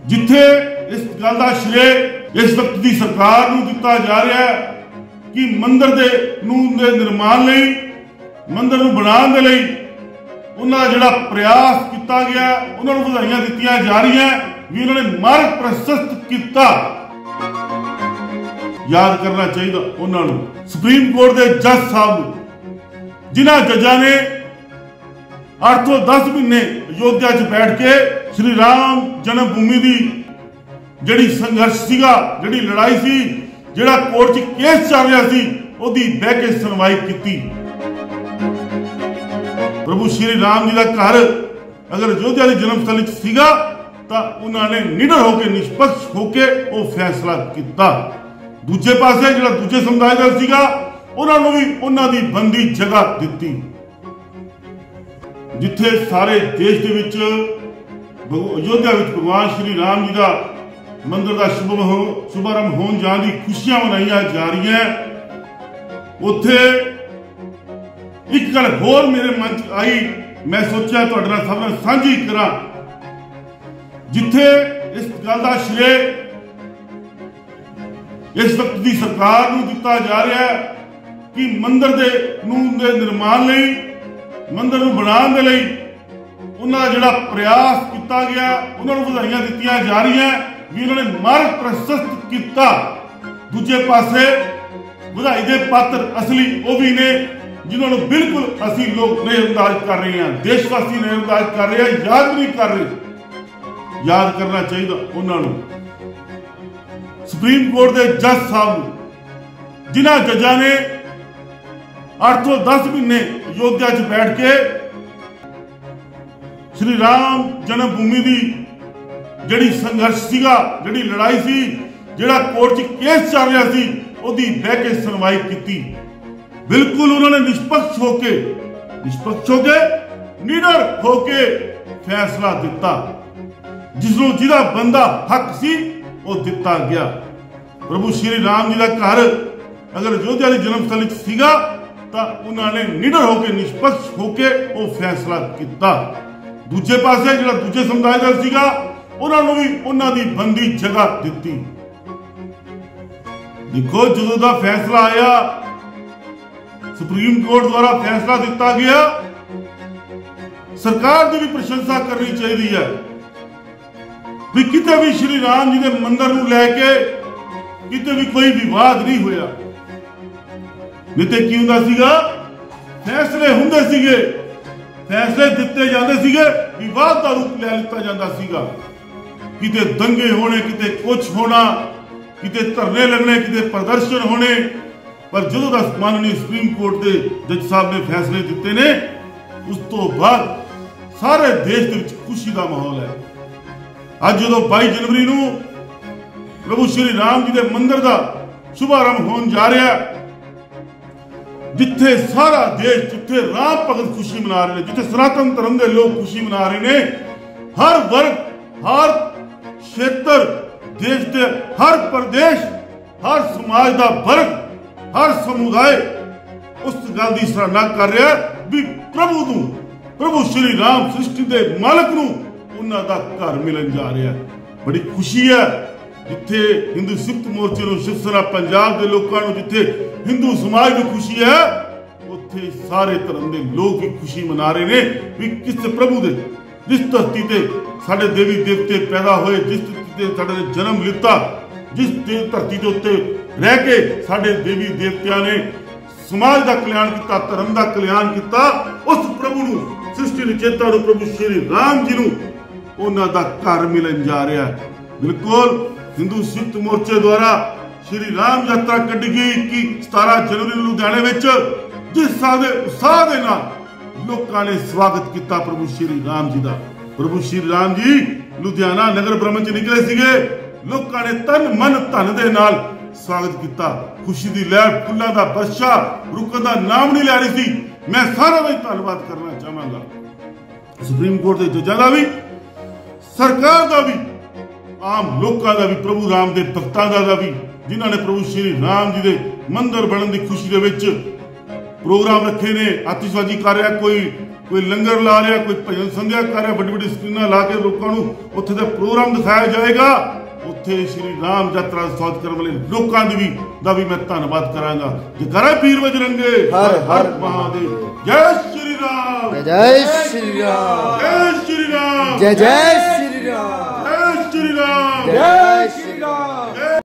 जिथे इस गल का श्रेय इस वक्त की सरकार नूं दिता जा रहा है कि मंदिर दे निर्माण लई, मंदिर नूं बनाउण दे लई उन्हां दा जिहड़ा प्रयास किया गया, उन्हां नूं वधाइयां दित्तियां जा रही भी उन्होंने मार्ग प्रशस्त किया। याद करना चाहिए उन्होंने सुप्रीम कोर्ट के जज साहब जिन्हां जजां ने 8 ਤੋਂ 10 महीने अयोध्या च बैठ के श्री राम जन्म भूमि की जिहड़ी संघर्ष सीगा, जिहड़ी लड़ाई सी, जिहड़ा कोर्ट च केस चल रहा सी, उहदी बह के सुनवाई की। प्रभु श्री राम जी का घर अगर अयोध्या की जन्मस्थली च सीगा तो उन्होंने निडर होकर निष्पक्ष होकर वो फैसला किया। दूजे पासे जिहड़ा दूजे समुदाय का सीगा उन्होंने भी उन्हां दी बनदी जगह दी। जिथे सारे देश दे विच अयोध्या विच भगवान श्री राम जी का मंदिर का शुभारंभ होने जाने की खुशियां मनाई जा रही हैं, उत्थे एक गल होर मेरे मन च आई, मैं सोचा तुहाडे नाल सब नाल साझी करा। जिथे इस गल का श्रेय इस वक्त की सरकार नूं दिता जा रहा है कि मंदिर दे निर्माण लई, मंदिर नूं बनाउण दे लई उन्हां दा जिहड़ा प्रयास किया गया, उन्हां नूं वधाइयां दित्तियां जा रही भी उन्होंने मार्ग प्रशस्त किया। दूजे पासे वधाई दे पात्र असली वो भी ने जिन्होंने बिल्कुल असी लोग नजरअंदाज कर रहे हैं, देशवासी नजरअंदाज कर रहे हैं, याद नहीं कर रहे। याद करना चाहिए उन्होंने सुप्रीम कोर्ट के जज साहब जिन्हां जजां ने 8 ਤੋਂ 10 महीने अयोध्या च बैठ के श्री राम जन्म भूमि की जिहड़ी संघर्ष सीगा, जिहड़ी लड़ाई सी, जिहड़ा कोर्ट च केस चल रहा सी, उहदी बह के सुनवाई की। बिल्कुल उन्होंने निष्पक्ष होके निडर होके फैसला दिता, जिसनों जिहदा बंदा हक सी वो दिता गया। प्रभु श्री राम जी का घर अगर अयोध्या की जन्मस्थली च सीगा तो उन्होंने निडर होके निष्पक्ष होके वो फैसला किया। दूजे पासे जिहड़ा दूजे समुदाय का सीगा उन्होंने भी उन्हां दी बनदी जगह दी। देखो जो दा फैसला आया, सुप्रीम कोर्ट द्वारा फैसला दिता गया, सरकार की भी प्रशंसा करनी चाहिए है भी किते भी श्री राम जी के मंदिर नूं लैके किते भी कोई विवाद नहीं होया। नहीं तो की हुंदा सीगा, फैसले हुंदे सीगे, फैसले दिते जांदे सीगे, विवाद का रूप ले लिता जांदा सीगा। किते दंगे होने, किते कुछ होना, किते धरने लगने, किते प्रदर्शन होने, पर जो माननीय सुप्रीम कोर्ट के जज साहब ने फैसले दिते ने उस तो बाद सारे देश के खुशी का माहौल है। अज जो 22 जनवरी नूं प्रभु श्री राम जी के मंदिर का शुभारंभ होने जा रहा है, जिथे सारा देश, जिथे राम भगत खुशी मना रहे हैं, जिथे सनातन धर्म के लोग खुशी मना रहे हैं, हर वर्ग, हर क्षेत्र, देश के हर प्रदेश, हर समाज का वर्ग, हर समुदाय उस गल की सराहना कर रहा है भी प्रभु श्री राम सृष्टि के मालक नूं उन्हां दा घर मिलन जा रहा है। बड़ी खुशी है जिथे हिंदू संयुक्त मोर्चे नूं, शिवसेना पंजाब के लोगों नूं, जिथे हिंदू समाज की खुशी है, उत्थे सारे धर्म के लोग भी खुशी मना रहे हैं भी किस प्रभु दे जिस धरती ते साडे देवी देवते पैदा होए, जिस धरती ते साडे जन्म लिता, जिस धरती के उत्ते रह के साडे देवी देवतियां ने समाज का कल्याण किया, धर्म का कल्याण किया, उस प्रभु नूं, सृष्टि रचेता नूं, प्रभु श्री राम जी नूं उन्हां दा घर मिलन जा रहा है। बिल्कुल हिंदू संयुक्त मोर्चे द्वारा श्री राम यात्रा कढ़ी गई कि 17 जनवरी लुधियाने में जिस उत्साह के नाल लोगों ने स्वागत किया प्रभु श्री राम जी का। प्रभु श्री राम जी लुधियाना नगर भ्रमण च निकले सीगे, लोगों ने तन मन धन दे नाल स्वागत किया। खुशी की लहर, फुल्लां दा वर्षा रुकण दा नाम नहीं ले रही थी। मैं सारा भी धन्यवाद करना चाहांगा सुप्रीम कोर्ट के जजां दा भी, सरकार का भी, आम लोगों का भी, प्रभु राम के भक्तों का भी, जिन्होंने प्रभु श्री राम जी के मंदिर बनने की खुशी के प्रोग्राम रखे ने, आतिशबाजी कर रहा, कोई कोई लंगर ला रहा, कोई भजन संध्या कर रहा, बड़ी बड़ी स्क्रीनां ला के लोगों को उत्थे दा प्रोग्राम दिखाया जाएगा। उत्थे श्री राम यात्रा स्वागत करने वाले लोगों दा भी मैं धन्नवाद करांगा। जयकारा वीर बजरंगे, हर हर महादेव। जय श्री राम, जय श्री राम, जय श्री राम, जय जय श्री राम, जय श्री राम, जय